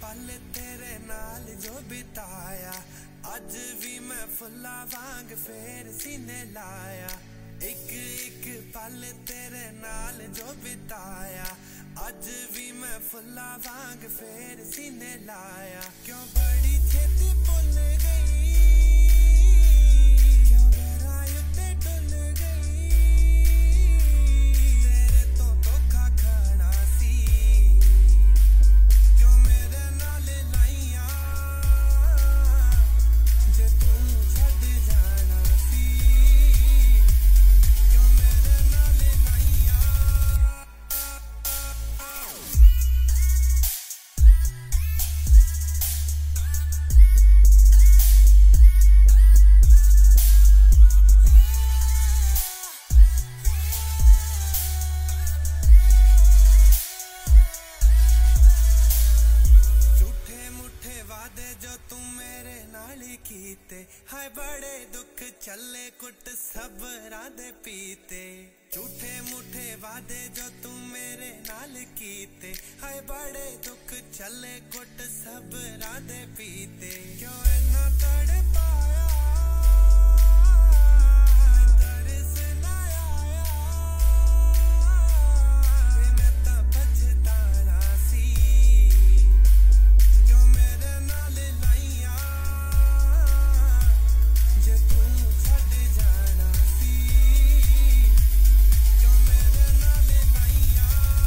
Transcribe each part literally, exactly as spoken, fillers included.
पल तेरे नाल जो बिताया, अज भी मैं फुल्ला वांग फेर सीने लाया। एक एक पल तेरे नाल जो बिताया, अज भी मैं फुल्ला वांग फेर सीने लाया। क्यों बड़ी छेती भुल गई, क्यों गहराई उत्ते डुल गई, तेरे तो धोखा खाना सी, क्यों मेरे नाल लाइया, जे तू छड़ जाना सी, क्यों मेरे नाल लाइया। वादे जो तू मेरे नाल कीते, हाय बड़े दुख चले कुट सबरां दे पीते। झूठे मूठे वादे जो तू मेरे नाल कीते, हाय बड़े दुख चले कुट सबरां दे पीते। क्यों इन्ना तड़ पाया, तरस ना आया, वे मैं तां पछताना सी, क्यों मेरे नाल लाइया, जे तू छड़ जाना सी, क्यों मेरे नाल लाइया।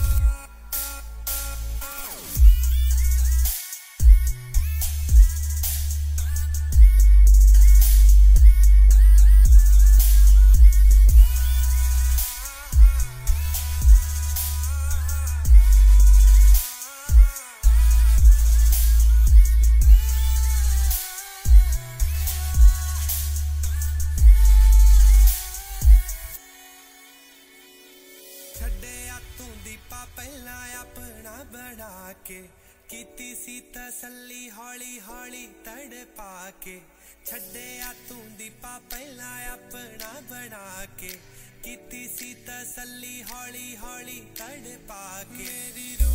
छड्डिया तू दीपा पहला अपना बना के, कीती सी तसल्ली हौली हौली तड़ पाके। छड्डिया तू दीपा पहला अपना बना के, कीती सी तसल्ली हौली हौली तड़ पाके। मेरी